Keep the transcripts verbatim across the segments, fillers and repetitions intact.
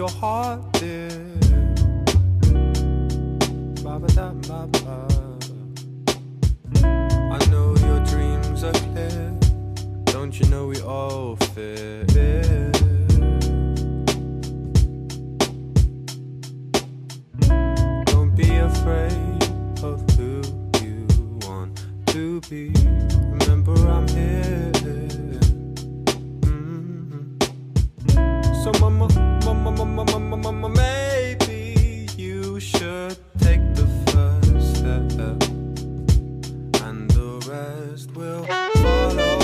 your heart, dear. Ba-ba-da-ba-ba. I know your dreams are clear. Don't you know we all fit? Don't be afraid of who you want to be. Remember, I'm here. Mm-hmm. So, mama, mama, mama, mama, mama, maybe you should take the first step, and the rest will follow.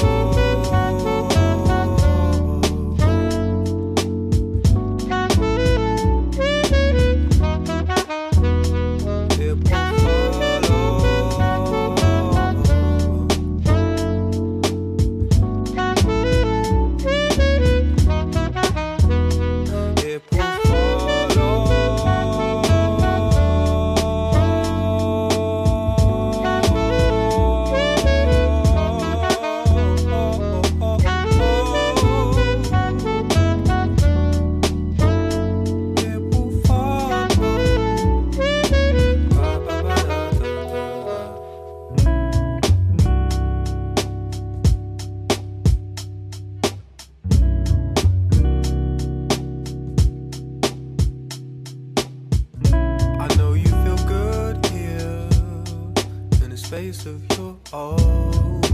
Space of your own.